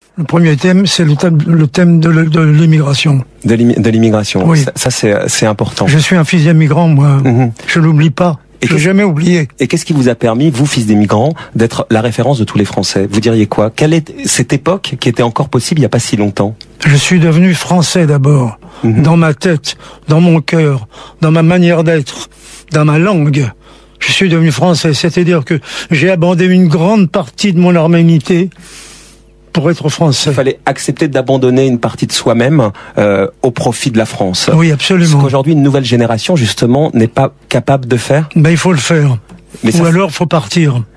Le premier thème, c'est le thème de l'immigration. De l'immigration, oui. Ça c'est important. Je suis un fils d'immigrant, moi. Je l'oublie pas. Je l'ai jamais oublié. Et qu'est-ce qui vous a permis, vous, fils d'immigrants, d'être la référence de tous les Français? Vous diriez quoi? Quelle est cette époque qui était encore possible il n'y a pas si longtemps? Je suis devenu français d'abord, dans ma tête, dans mon cœur, dans ma manière d'être, dans ma langue. Je suis devenu français, c'est-à-dire que j'ai abandonné une grande partie de mon arménité pour être français. Il fallait accepter d'abandonner une partie de soi-même au profit de la France. Oui, absolument. Ce qu'aujourd'hui une nouvelle génération justement n'est pas capable de faire. Ben il faut le faire. Ou alors faut partir.